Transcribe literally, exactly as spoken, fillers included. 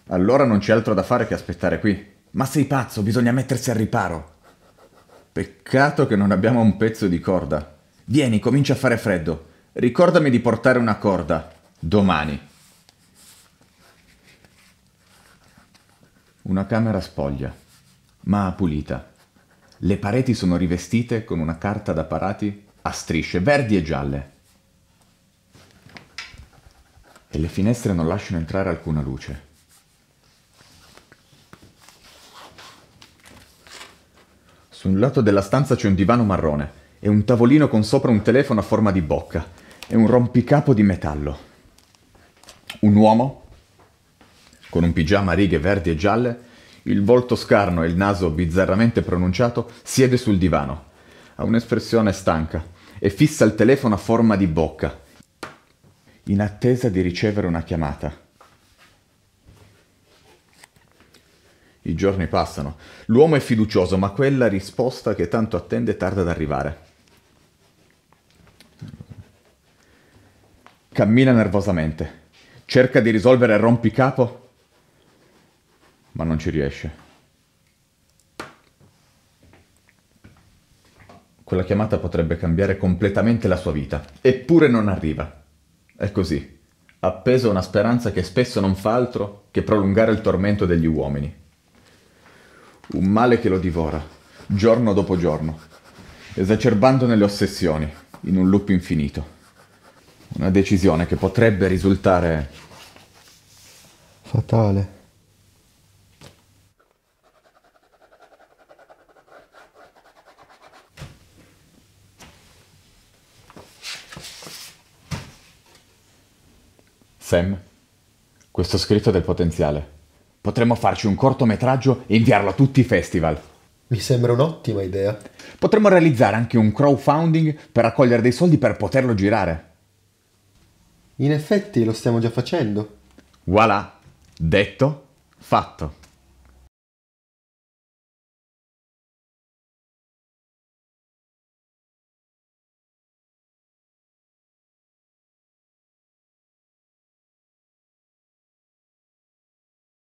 Allora non c'è altro da fare che aspettare qui. Ma sei pazzo, bisogna mettersi al riparo. Peccato che non abbiamo un pezzo di corda. Vieni, comincia a fare freddo. Ricordami di portare una corda. Domani. Una camera spoglia, ma pulita. Le pareti sono rivestite con una carta da parati a strisce verdi e gialle. E le finestre non lasciano entrare alcuna luce. Su un lato della stanza c'è un divano marrone e un tavolino con sopra un telefono a forma di bocca e un rompicapo di metallo. Un uomo, con un pigiama a righe verdi e gialle, il volto scarno e il naso bizzarramente pronunciato, siede sul divano. Ha un'espressione stanca e fissa il telefono a forma di bocca, in attesa di ricevere una chiamata. I giorni passano. L'uomo è fiducioso, ma quella risposta che tanto attende tarda ad arrivare. Cammina nervosamente. Cerca di risolvere il rompicapo, ma non ci riesce. Quella chiamata potrebbe cambiare completamente la sua vita, eppure non arriva. È così, appeso a una speranza che spesso non fa altro che prolungare il tormento degli uomini. Un male che lo divora, giorno dopo giorno, esacerbandone le ossessioni, in un loop infinito. Una decisione che potrebbe risultare fatale. Sam, questo scritto ha del potenziale. Potremmo farci un cortometraggio e inviarlo a tutti i festival. Mi sembra un'ottima idea. Potremmo realizzare anche un crowdfunding per raccogliere dei soldi per poterlo girare. In effetti lo stiamo già facendo. Voilà, detto, fatto.